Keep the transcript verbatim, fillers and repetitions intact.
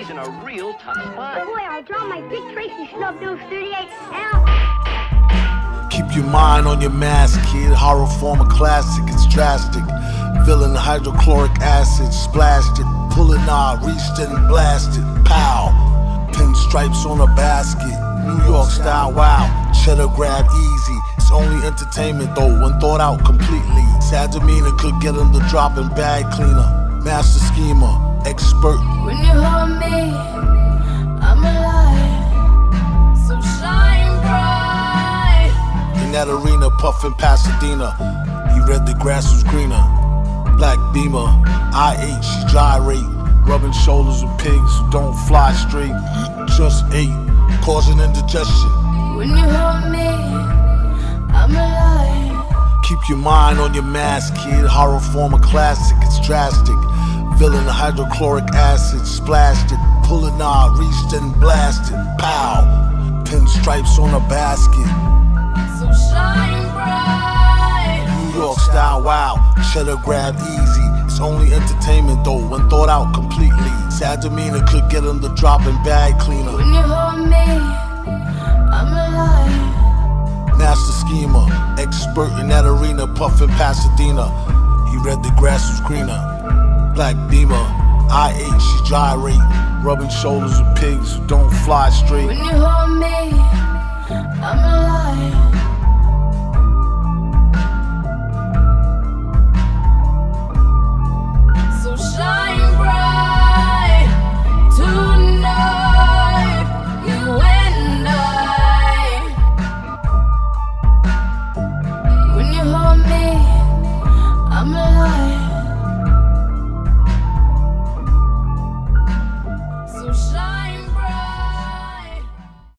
he's in a real tough spot. Boy, I'll draw my big Tracy Snub Nose thirty-eight and I'll... Keep your mind on your mask, kid. Horror form a classic, it's drastic. Villain hydrochloric acid, splashed it. Pull it nah, reached it and blasted. Pow! Pinstripes on a basket. New York style, wow. Cheddar grab easy. It's only entertainment though, when thought out completely. Sad demeanor could get him the dropping bag cleaner. Master schemer, expert. When you hold me, I'm alive. So shine bright. In that arena, puffin' Pasadena. He read the grass was greener. Black Beamer, I H, gyrate. Rubbing shoulders with pigs who don't fly straight. Just ate, causing indigestion. When you hold me, I'm alive. Keep your mind on your mask, kid. Horror form a classic, it's drastic. Villain hydrochloric acid, splashed it. Pull it nah, reached it and blasted. Pow! Pinstripes on a basket. So shine bright. New York style, wow. Cheddar grab easy. It's only entertainment though, when thought out completely. Sad demeanor could get him the dropping bag cleaner. When you hold me, I'm alive. Master schemer, expert in that arena, puffin' Pasadena. He read the grass was greener. Black Beamer, I H, gyrate. Rubbing shoulders with pigs who don't fly straight. When you hold me, I'm alive.